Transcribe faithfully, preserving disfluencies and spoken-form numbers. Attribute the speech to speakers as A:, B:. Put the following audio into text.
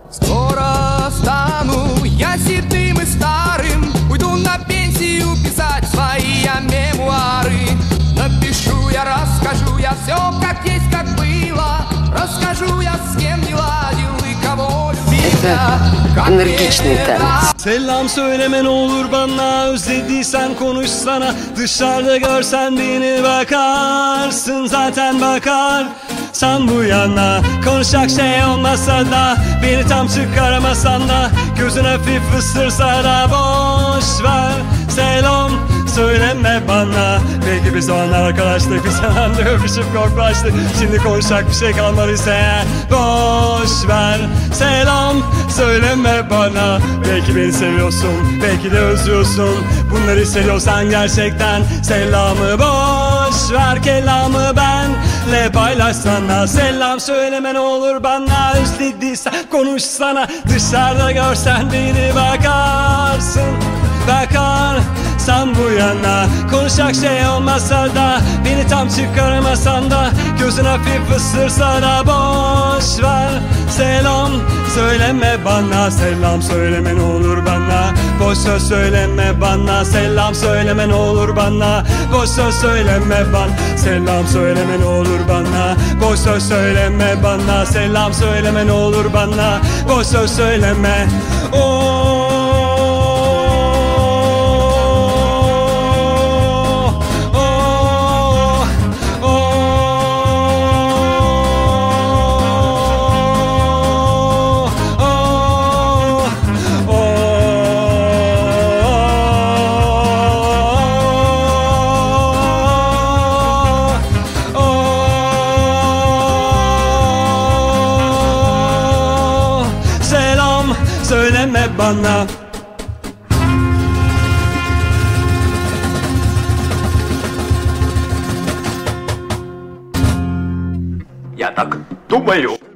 A: Скоро стану я седым и старым, уйду на пенсию писать свои я мемуары. Напишу я, расскажу я все, как есть, как было. Расскажу я, с кем не ладил и кого любил я.
B: Энергичный танец.
C: Selam söyleme ne olur bana, özlediysen konuşsana. Dışarıda görsen beni bakarsın, zaten bakar. Sen bu yana konuşacak şey olmasa da, beni tam çıkaramasan da, gözün hafif ısırsa da boş ver. Selam söyleme bana. Belki biz o anlar arkadaşlık, biz hemen de öpüşüp korklaştık. Şimdi konuşacak bir şey kalmadıysa eğer boş ver. Selam söyleme bana. Belki beni seviyorsun, belki de özlüyorsun. Bunları hissediyorsan gerçekten selamı boş ver. Kelamı benle paylaşsana. Selam söyleme ne olur bana, özlediysen konuşsana. Dışarıda görsen beni bakarsın, bakar. Sen bu yana konuşacak şey olmasa da, beni tam çıkaramasan da, gözün hafif ısırsa da boş ver. Selam söyleme bana, selam söyleme ne olur bana. Boş söz söyleme bana, selam söyleme ne olur bana. Boş söz söyleme bana, selam söyleme ne olur bana. Boş söz söyleme bana, selam söyleme ne olur bana. Boş söz söyleme. Oh. Söyleme bana.
D: Я так думаю.